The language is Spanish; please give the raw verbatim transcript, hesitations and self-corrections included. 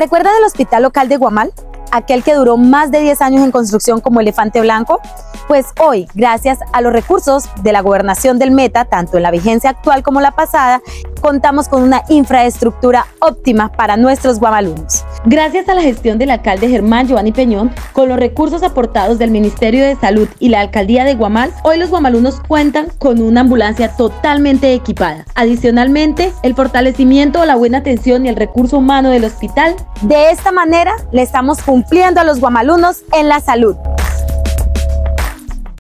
¿Recuerda del hospital local de Guamal? Aquel que duró más de diez años en construcción como elefante blanco. Pues hoy, gracias a los recursos de la gobernación del Meta, tanto en la vigencia actual como la pasada, contamos con una infraestructura óptima para nuestros guamalunos. Gracias a la gestión del alcalde Germán Giovanni Peñón, con los recursos aportados del Ministerio de Salud y la Alcaldía de Guamal, hoy los guamalunos cuentan con una ambulancia totalmente equipada. Adicionalmente, el fortalecimiento, la buena atención y el recurso humano del hospital. De esta manera, le estamos cumpliendo a los guamalunos en la salud.